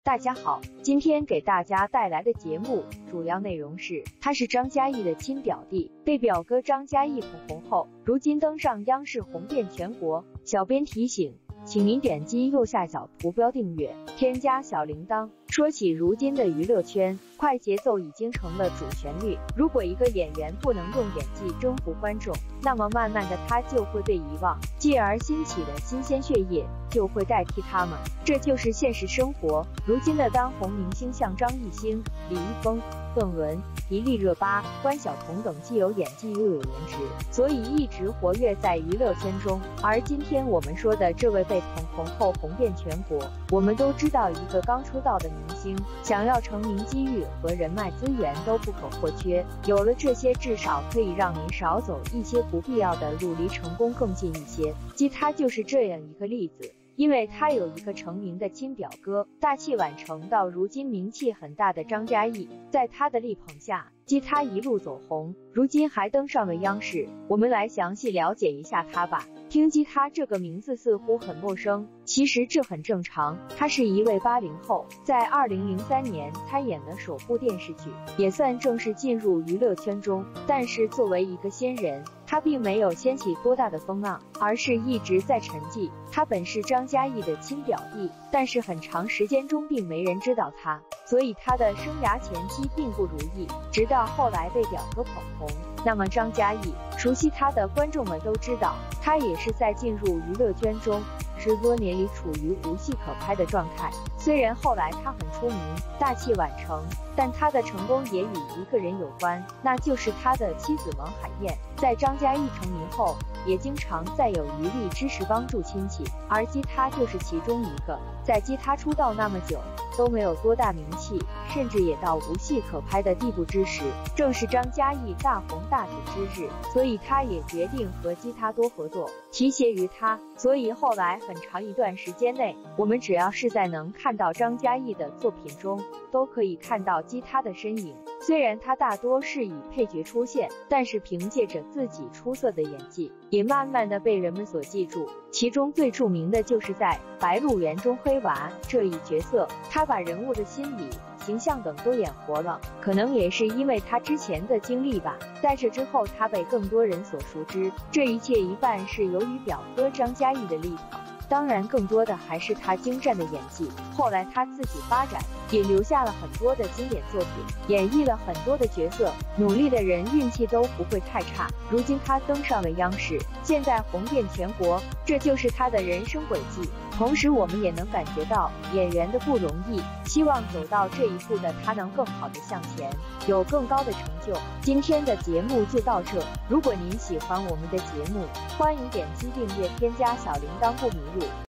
大家好，今天给大家带来的节目主要内容是，他是张嘉译的亲表弟，被表哥张嘉译捧红后，如今登上央视红遍全国。小编提醒，请您点击右下角图标订阅，添加小铃铛。说起如今的娱乐圈，快节奏已经成了主旋律。如果一个演员不能用演技征服观众，那么慢慢的他就会被遗忘，继而兴起的新鲜血液就会代替他们。这就是现实生活。如今的当红明星像张艺兴、李易峰、邓伦、迪丽热巴、关晓彤等，既有演技又有颜值，所以一直活跃在娱乐圈中。而今天我们说的这位被捧红后红遍全国，我们都知道，一个刚出道的明星想要成名，机遇和人脉资源都不可或缺。有了这些，至少可以让您少走一些不必要的路，离成功更近一些。他就是这样一个例子。因为他有一个成名的亲表哥，大器晚成到如今名气很大的张嘉译，在他的力捧下，他一路走红，如今还登上了央视。我们来详细了解一下他吧。听他这个名字似乎很陌生，其实这很正常。他是一位80后，在2003年他演的首部电视剧，也算正式进入娱乐圈中。但是作为一个新人，他并没有掀起多大的风浪，而是一直在沉寂。他本是张嘉译的亲表弟，但是很长时间中并没人知道他，所以他的生涯前期并不如意，直到后来被表哥捧红。那么张嘉译，熟悉他的观众们都知道，他也是在进入娱乐圈中10多年里处于无戏可拍的状态。虽然后来他很出名，大器晚成，但他的成功也与一个人有关，那就是他的妻子王海燕。在张嘉译成名后，也经常在有余力之时帮助亲戚，而他就是其中一个。在他出道那么久都没有多大名气，甚至也到无戏可拍的地步之时，正是张嘉译大红大紫之日，所以他也决定和他多合作，提携于他。所以后来很长一段时间内，我们只要是在能看到张嘉译的作品中，都可以看到他的身影。虽然他大多是以配角出现，但是凭借着自己出色的演技，也慢慢的被人们所记住。其中最著名的就是在《白鹿原》中黑娃这一角色，他把人物的心理、形象等都演活了，可能也是因为他之前的经历吧。在这之后，他被更多人所熟知，这一切一半是由于表哥张嘉译的力捧，当然更多的还是他精湛的演技。后来他自己发展，也留下了很多的经典作品，演绎了很多的角色，努力的人运气都不会太差。如今他登上了央视，现在红遍全国，这就是他的人生轨迹。同时我们也能感觉到演员的不容易，希望走到这一步的他能更好的向前，有更高的成就。今天的节目就到这，如果您喜欢我们的节目，欢迎点击订阅，添加小铃铛不迷路。